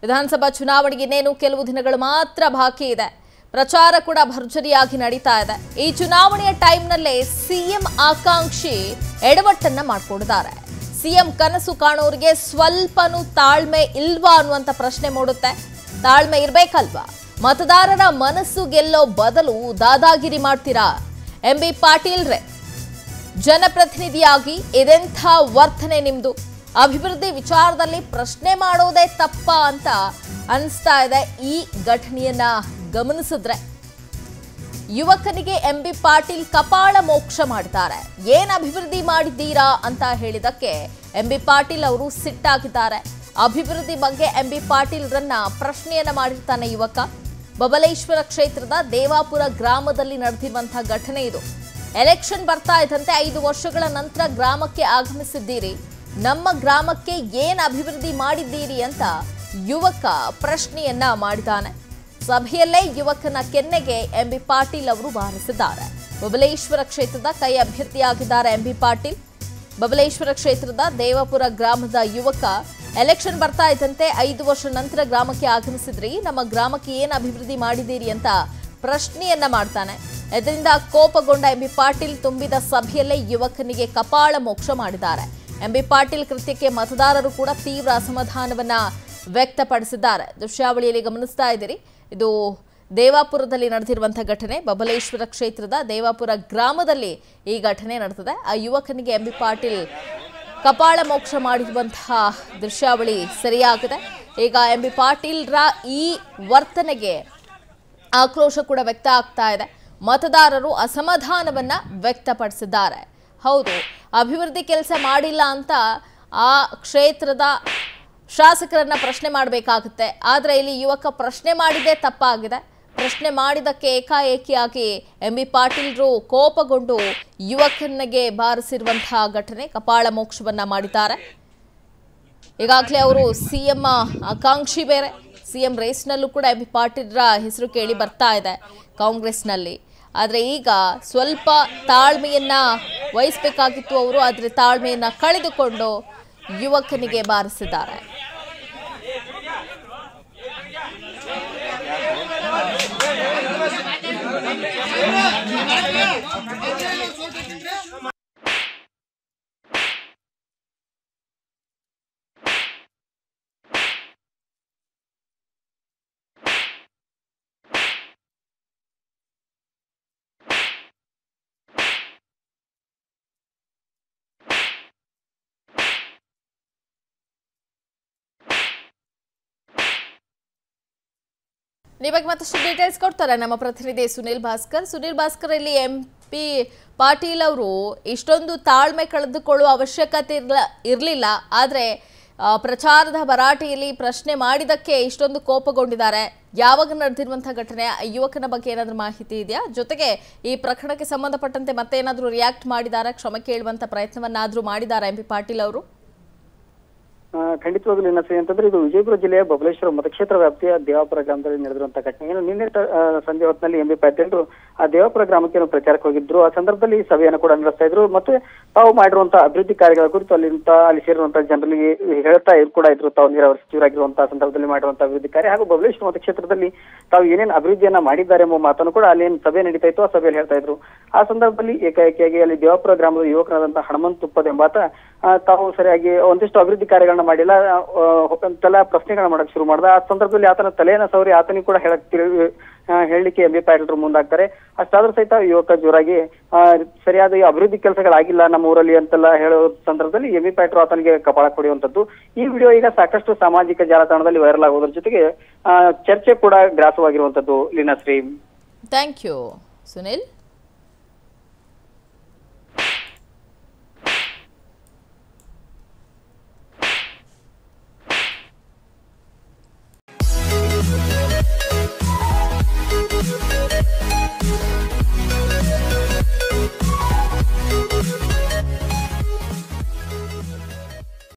ವಿಧಾನಸಭಾ ಚುನಾವಣೆಗೆ ಇನ್ನೇನು ಕೆಲವು ದಿನಗಳು ಮಾತ್ರ ಬಾಕಿ ಇದೆ. ಪ್ರಚಾರ ಕೂಡ ಭರ್ಜರಿಯಾಗಿ ನಡೀತಾ ಇದೆ. ಈ ಚುನಾವಣೆಯ ಟೈಮ್ನಲ್ಲೇ ಸಿಎಂ ಆಕಾಂಕ್ಷಿ ಎಡವಟ್ಟನ್ನ ಮಾಡ್ಕೊಂಡಿದ್ದಾರೆ. ಸಿಎಂ ಕನಸು ಕಾಣೋರಿಗೆ ಸ್ವಲ್ಪನೂ ತಾಳ್ಮೆ ಇಲ್ವಾ ಅನ್ನುವಂತ ಪ್ರಶ್ನೆ ಮೂಡುತ್ತೆ. ತಾಳ್ಮೆ ಇರಬೇಕಲ್ವಾ? ಮತದಾರರ ಮನಸ್ಸು ಗೆಲ್ಲೋ ಬದಲು ದಾದಾಗಿರಿ ಮಾಡ್ತೀರಾ? ಎಂಬಿ ಪಾಟೀಲ್ ರೇ ಜನಪ್ರತಿನಿಧಿಯಾಗಿ ಇದೆಂಥ ವರ್ತನೆ ನಿಮ್ದು? ಅಭಿವೃದ್ಧಿ ವಿಚಾರದಲ್ಲಿ ಪ್ರಶ್ನೆ ಮಾಡೋದೇ ತಪ್ಪ ಅಂತ ಅನಿಸ್ತಾ ಇದೆ ಈ ಘಟನೆಯನ್ನ ಗಮನಿಸಿದ್ರೆ. ಯುವಕನಿಗೆ ಎಂಬಿ ಪಾಟೀಲ್ ಕಪಾಳ ಮೋಕ್ಷ ಮಾಡಿದ್ದಾರೆ. ಏನ್ ಅಭಿವೃದ್ಧಿ ಮಾಡಿದ್ದೀರಾ ಅಂತ ಹೇಳಿದಕ್ಕೆ ಎಂಬಿ ಪಾಟೀಲ್ ಅವರು ಸಿಟ್ಟಾಗಿದ್ದಾರೆ. ಅಭಿವೃದ್ಧಿ ಬಗ್ಗೆ ಎಂಬಿ ಪಾಟೀಲ್ರನ್ನ ಪ್ರಶ್ನೆಯನ್ನ ಮಾಡಿರ್ತಾನೆ ಯುವಕ. ಬಬಲೇಶ್ವರ ಕ್ಷೇತ್ರದ ದೇವಾಪುರ ಗ್ರಾಮದಲ್ಲಿ ನಡೆದಿರುವಂತಹ ಘಟನೆ ಇದು. ಎಲೆಕ್ಷನ್ ಬರ್ತಾ ಇದ್ದಂತೆ 5 ವರ್ಷಗಳ ನಂತರ ಗ್ರಾಮಕ್ಕೆ ಆಗಮಿಸಿದ್ದೀರಿ, ನಮ್ಮ ಗ್ರಾಮಕ್ಕೆ ಏನ್ ಅಭಿವೃದ್ಧಿ ಮಾಡಿದ್ದೀರಿ ಅಂತ ಯುವಕ ಪ್ರಶ್ನೆಯನ್ನ ಮಾಡಿದ್ದಾನೆ. ಸಭೆಯಲ್ಲೇ ಯುವಕನ ಕೆನ್ನೆಗೆ ಎಂಬಿ ಪಾಟೀಲ್ ಅವರು ಬಾರಿಸಿದ್ದಾರೆ. ಬಬಲೇಶ್ವರ ಕ್ಷೇತ್ರದ ಕೈ ಅಭ್ಯರ್ಥಿಯಾಗಿದ್ದಾರೆ ಎಂಬಿ ಪಾಟೀಲ್. ಬಬಲೇಶ್ವರ ಕ್ಷೇತ್ರದ ದೇವಾಪುರ ಗ್ರಾಮದ ಯುವಕ ಎಲೆಕ್ಷನ್ ಬರ್ತಾ ಇದ್ದಂತೆ 5 ವರ್ಷ ನಂತರ ಗ್ರಾಮಕ್ಕೆ ಆಗಮಿಸಿದ್ರಿ, ನಮ್ಮ ಗ್ರಾಮಕ್ಕೆ ಏನ್ ಅಭಿವೃದ್ಧಿ ಮಾಡಿದ್ದೀರಿ ಅಂತ ಪ್ರಶ್ನೆಯನ್ನ ಮಾಡ್ತಾನೆ. ಇದರಿಂದ ಕೋಪಗೊಂಡ ಎಂಬಿ ಪಾಟೀಲ್ ತುಂಬಿದ ಸಭೆಯಲ್ಲೇ ಯುವಕನಿಗೆ ಕಪಾಳ ಮೋಕ್ಷ ಮಾಡಿದ್ದಾರೆ. ಎಂಬಿ ಪಾಟೀಲ್ ಕೃತ್ಯಕ್ಕೆ ಮತದಾರರು ಕೂಡ ತೀವ್ರ ಅಸಮಾಧಾನವನ್ನ ವ್ಯಕ್ತಪಡಿಸಿದ್ದಾರೆ. ದೃಶ್ಯಾವಳಿಯಲ್ಲಿ ಗಮನಿಸ್ತಾ ಇದ್ದೀರಿ, ಇದು ದೇವಾಪುರದಲ್ಲಿ ನಡೆದಿರುವಂತಹ ಘಟನೆ. ಬಬಲೇಶ್ವರ ಕ್ಷೇತ್ರದ ದೇವಾಪುರ ಗ್ರಾಮದಲ್ಲಿ ಈ ಘಟನೆ ನಡೆದಿದೆ. ಆ ಯುವಕನಿಗೆ ಎಂಬಿ ಪಾಟೀಲ್ ಕಪಾಳ ಮೋಕ್ಷ ಮಾಡಿರುವಂತಹ ದೃಶ್ಯಾವಳಿ ಸರಿಯಾಗಿದೆ. ಈಗ ಎಂಬಿ ಪಾಟೀಲ್ರ ಈ ವರ್ತನೆಗೆ ಆಕ್ರೋಶ ಕೂಡ ವ್ಯಕ್ತ ಆಗ್ತಾ ಇದೆ. ಮತದಾರರು ಅಸಮಾಧಾನವನ್ನ ವ್ಯಕ್ತಪಡಿಸಿದ್ದಾರೆ. ಹೌದು, ಅಭಿವೃದ್ಧಿ ಕೆಲಸ ಮಾಡಿಲ್ಲ ಅಂತ ಆ ಕ್ಷೇತ್ರದ ಶಾಸಕರನ್ನ ಪ್ರಶ್ನೆ ಮಾಡಬೇಕಾಗುತ್ತೆ. ಆದರೆ ಇಲ್ಲಿ ಯುವಕ ಪ್ರಶ್ನೆ ಮಾಡಿದ್ದೇ ತಪ್ಪಾಗಿದೆ. ಪ್ರಶ್ನೆ ಮಾಡಿದಕ್ಕೆ ಏಕಾಏಕಿಯಾಗಿ ಎಂಬಿ ಪಾಟೀಲ್ರು ಕೋಪಗೊಂಡು ಯುವಕನಿಗೆ ಬಾರಿಸಿರುವಂತಹ ಘಟನೆ, ಕಪಾಳ ಮೋಕ್ಷವನ್ನ ಮಾಡಿದ್ದಾರೆ. ಈಗಾಗಲೇ ಅವರು ಸಿಎಂ ಆಕಾಂಕ್ಷಿ ಬೇರೆ, ಸಿಎಂ ರೇಸ್ನಲ್ಲೂ ಕೂಡ ಎಂಬಿ ಪಾಟೀಲ್ರ ಹೆಸರು ಕೇಳಿ ಬರ್ತಾ ಇದೆ ಕಾಂಗ್ರೆಸ್ನಲ್ಲಿ. ಆದರೆ ಈಗ ಸ್ವಲ್ಪ ತಾಳ್ಮೆಯನ್ನ ವಹಿಸಬೇಕಾಗಿತ್ತು ಅವರು, ಆದರೆ ತಾಳ್ಮೆಯನ್ನ ಕಳೆದುಕೊಂಡು ಯುವಕನಿಗೆ ಬಾರಿಸಿದ್ದಾರೆ. ಈ ಬಗ್ಗೆ ಮತ್ತಷ್ಟು ಡೀಟೇಲ್ಸ್ ಕೊಡ್ತಾರೆ ನಮ್ಮ ಪ್ರತಿನಿಧಿ ಸುನಿಲ್ ಭಾಸ್ಕರ್. ಸುನಿಲ್ ಭಾಸ್ಕರ್, ಇಲ್ಲಿ ಎಂಪಿ ಪಾಟೀಲ್ ಅವರು ಇಷ್ಟೊಂದು ತಾಳ್ಮೆ ಕಳೆದುಕೊಳ್ಳುವ ಅವಶ್ಯಕತೆ ಇರಲಿಲ್ಲ, ಆದರೆ ಪ್ರಚಾರದ ಭರಾಟೆಯಲ್ಲಿ ಪ್ರಶ್ನೆ ಮಾಡಿದಕ್ಕೆ ಇಷ್ಟೊಂದು ಕೋಪಗೊಂಡಿದ್ದಾರೆ. ಯಾವಾಗ ನಡೆದಿರುವಂತಹ ಘಟನೆ, ಯುವಕನ ಬಗ್ಗೆ ಏನಾದರೂ ಮಾಹಿತಿ ಇದೆಯಾ? ಜೊತೆಗೆ ಈ ಪ್ರಕರಣಕ್ಕೆ ಸಂಬಂಧಪಟ್ಟಂತೆ ಮತ್ತೆ ಏನಾದರೂ ರಿಯಾಕ್ಟ್ ಮಾಡಿದಾರಾ, ಕ್ಷಮೆ ಕೇಳುವಂತ ಪ್ರಯತ್ನವನ್ನಾದರೂ ಮಾಡಿದಾರಾ ಎಂಪಿ ಪಾಟೀಲ್ ಅವರು? ಖಂಡಿತವಾಗ್ಲೂ ಏನಂದ್ರೆ ಅಂತಂದ್ರೆ ಇದು ವಿಜಯಪುರ ಜಿಲ್ಲೆಯ ಬಬಲೇಶ್ವರ ಮತಕ್ಷೇತ್ರ ವ್ಯಾಪ್ತಿಯ ದೇವಾಪುರ ಗ್ರಾಮದಲ್ಲಿ ನಡೆದಿರುವಂತಹ ಘಟನೆ. ಏನು ನಿನ್ನೆ ಸಂಜೆ ಹೊತ್ತಿನಲ್ಲಿ ಎಂಬಿ ಪಾಟೀಲ್ ಆ ದೇವಾಪುರ ಗ್ರಾಮಕ್ಕೆ ಪ್ರಚಾರಕ್ಕೆ ಹೋಗಿದ್ರು. ಆ ಸಂದರ್ಭದಲ್ಲಿ ಸಭೆಯನ್ನು ಕೂಡ ನಡೆಸ್ತಾ ಇದ್ರು. ಮತ್ತೆ ತಾವು ಮಾಡಿರುವಂತಹ ಅಭಿವೃದ್ಧಿ ಕಾರ್ಯಗಳ ಕುರಿತು ಅಲ್ಲಿ ಸೇರಿರುವಂತಹ ಜನರಿಗೆ ಹೇಳ್ತಾ ಕೂಡ ಇದ್ರು. ತಾವು ನೀರಾವರಿ ಸಚಿವರಾಗಿರುವಂತಹ ಸಂದರ್ಭದಲ್ಲಿ ಮಾಡಿರುವಂತಹ ಅಭಿವೃದ್ಧಿ ಕಾರ್ಯ ಹಾಗೂ ಬಬಲೇಶ್ವರ ಮತಕ್ಷೇತ್ರದಲ್ಲಿ ತಾವು ಏನೇನು ಅಭಿವೃದ್ಧಿಯನ್ನ ಮಾಡಿದ್ದಾರೆ ಎಂಬ ಮಾತನ್ನು ಕೂಡ ಅಲ್ಲಿ ಏನು ಸಭೆ ನಡೀತಾ ಇತ್ತು ಆ ಸಭೆಯಲ್ಲಿ ಹೇಳ್ತಾ ಇದ್ರು. ಆ ಸಂದರ್ಭದಲ್ಲಿ ಏಕಾಏಕಿಯಾಗಿ ಅಲ್ಲಿ ದೇವಾಪುರ ಗ್ರಾಮದ ಯುವಕರಾದಂತಹ ಹನುಮಂತ ತುಪ್ಪದ ಎಂಬಾತ ತಾವು ಸರಿಯಾಗಿ ಒಂದಿಷ್ಟು ಅಭಿವೃದ್ಧಿ ಕಾರ್ಯಗಳನ್ನ ಮಾಡಿಲ್ಲ ಅಂತೆಲ್ಲ ಪ್ರಶ್ನೆಗಳನ್ನ ಮಾಡಕ್ ಶುರು ಮಾಡ್ದ. ಆ ಸಂದರ್ಭದಲ್ಲಿ ಆತನ ತಲೆಯನ್ನ ಸವರಿ ಆತನಿಗೆ ಕೂಡ ಹೇಳಲಿಕ್ಕೆ ಎಂಬಿ ಪಾಟೀಲ್ರು ಮುಂದಾಗ್ತಾರೆ. ಅಷ್ಟಾದ್ರೂ ಸಹಿತ ಯುವಕ ಜೋರಾಗಿ ಸರಿಯಾದ ಅಭಿವೃದ್ಧಿ ಕೆಲಸಗಳಾಗಿಲ್ಲ ನಮ್ಮ ಊರಲ್ಲಿ ಅಂತೆಲ್ಲ ಹೇಳೋ ಸಂದರ್ಭದಲ್ಲಿ ಎಂಬಿ ಪಾಟೀಲ್ ಆತನಿಗೆ ಕಪಾಳ ಕೊಡುವಂತದ್ದು. ಈ ವಿಡಿಯೋ ಈಗ ಸಾಕಷ್ಟು ಸಾಮಾಜಿಕ ಜಾಲತಾಣದಲ್ಲಿ ವೈರಲ್ ಆಗೋದ್ರ ಜೊತೆಗೆ ಚರ್ಚೆ ಕೂಡ ಗ್ರಾಸವಾಗಿರುವಂತದ್ದು. Leenashree, thank you Sunil.